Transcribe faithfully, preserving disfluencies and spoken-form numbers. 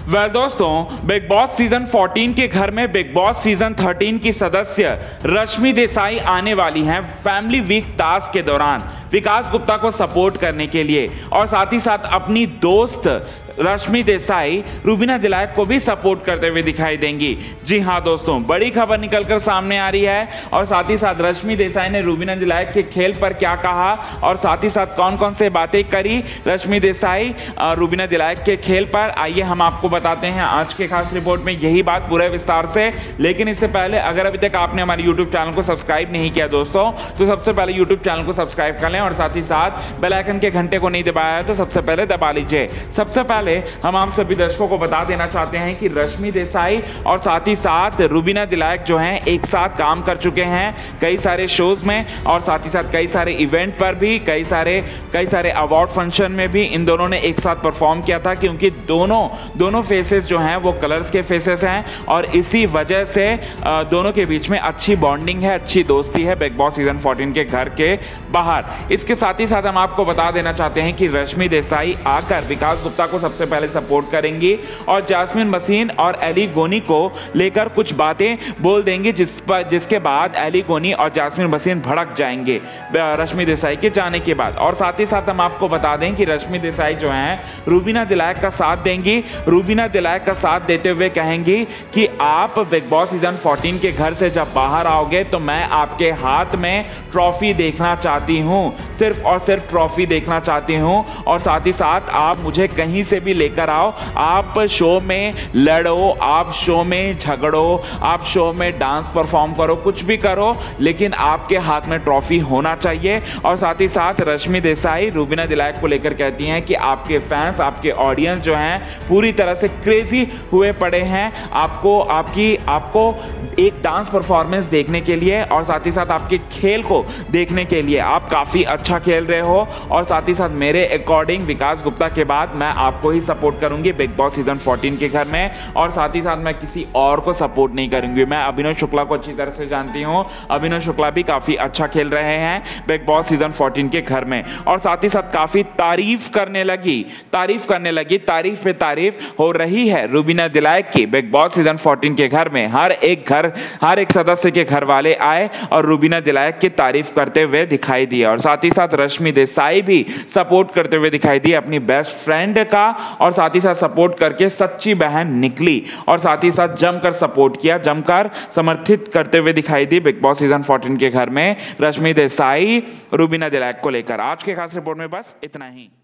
Well well, दोस्तों, big boss season चौदह के घर में बिग बॉस सीजन तेरह की सदस्य रश्मि देसाई आने वाली हैं फैमिली वीक टास्क के दौरान विकास गुप्ता को सपोर्ट करने के लिए और साथ ही साथ अपनी दोस्त रश्मि देसाई रूबिना दिलायक को भी सपोर्ट करते हुए दिखाई देंगी। जी हाँ दोस्तों, बड़ी खबर निकलकर सामने आ रही है और साथ ही साथ रश्मि देसाई ने रूबिना दिलायक के खेल पर क्या कहा और साथ ही साथ कौन कौन से बातें करी रश्मि देसाई रूबिना दिलायक के खेल पर, आइए हम आपको बताते हैं आज के खास रिपोर्ट में यही बात पूरे विस्तार से। लेकिन इससे पहले अगर अभी तक आपने हमारे यूट्यूब चैनल को सब्सक्राइब नहीं किया दोस्तों, तो सबसे पहले यूट्यूब चैनल को सब्सक्राइब कर लें और साथ ही साथ बेल आइकन के घंटे को नहीं दबाया है तो सबसे पहले दबा लीजिए। सबसे पहले हम आप सभी दर्शकों को बता देना चाहते हैं कि रश्मि देसाई और साथ ही साथ रूबिना दिलायक जो हैं एक साथ काम कर चुके हैं कई सारे शोज में और साथ ही साथ कई सारे इवेंट पर भी, कई सारे कई सारे अवार्ड फंक्शन में भी इन दोनों ने एक साथ परफॉर्म किया था, क्योंकि दोनों दोनों फेसेस जो हैं वो कलर्स के फेसेस हैं और इसी वजह से दोनों के बीच में अच्छी बॉन्डिंग है, अच्छी दोस्ती है बिग बॉस सीजन चौदह के घर के बाहर। इसके साथ ही साथ हम आपको बता देना चाहते हैं कि रश्मि देसाई आकर विकास गुप्ता को सबसे पहले सपोर्ट करेंगी और जैस्मिन मसीन और एली गोनी को लेकर कुछ बातें बोल देंगी, जिस पर जिसके बाद एली गोनी और जैस्मिन मसीन भड़क जाएंगे रश्मि देसाई के जाने के बाद। और साथ ही साथ हम आपको बता दें कि रश्मि देसाई जो हैं रूबिना दिलायक का साथ देंगी। रूबिना दिलायक का साथ देते हुए कहेंगी कि आप बिग बॉस सीजन चौदह के घर से जब बाहर आओगे तो मैं आपके हाथ में ट्रॉफी देखना चाहती हूं, सिर्फ और सिर्फ ट्रॉफी देखना चाहती हूं और साथ ही साथ आप मुझे कहीं से भी लेकर आओ, आप शो में लड़ो, आप शो में झगड़ो, आप शो में डांस परफॉर्म करो, कुछ भी करो, लेकिन आपके हाथ में ट्रॉफी होना चाहिए। और साथ ही साथ रश्मि देसाई रूबिना दिलायक को लेकर कहती हैं कि आपके फैंस, आपके ऑडियंस जो हैं पूरी तरह से क्रेजी हुए पड़े हैं आपको आपकी आपको एक डांस परफॉर्मेंस देखने के लिए और साथ ही साथ आपके खेल को देखने के लिए। आप काफ़ी अच्छा खेल रहे हो और साथ ही साथ मेरे अकॉर्डिंग विकास गुप्ता के बाद मैं आपको ही सपोर्ट करूंगी बिग बॉस सीजन चौदह के घर में और साथ ही साथ मैं किसी और को सपोर्ट नहीं करूंगी। मैं अभिनव शुक्ला को अच्छी तरह से जानती हूं, अभिनव शुक्ला भी काफ़ी अच्छा खेल रहे हैं बिग बॉस सीजन चौदह के घर में और साथ ही साथ काफ़ी तारीफ करने लगी तारीफ करने लगी तारीफ पे तारीफ हो रही है रूबिना दिलायक की बिग बॉस सीजन चौदह के घर में। हर एक घर हर एक सदस्य के घर वाले आए और रूबिना दिलायक की तारीफ करते हुए दिखाई दिए और साथ ही साथ रश्मि देसाई भी सपोर्ट करते हुए दिखाई दी अपनी बेस्ट फ्रेंड का और साथ ही साथ सपोर्ट करके सच्ची बहन निकली और साथ ही साथ जमकर सपोर्ट किया, जमकर समर्थित करते हुए दिखाई दी बिग बॉस सीजन चौदह के घर में रश्मि देसाई रूबिना दिलायक को लेकर। आज के खास रिपोर्ट में बस इतना ही।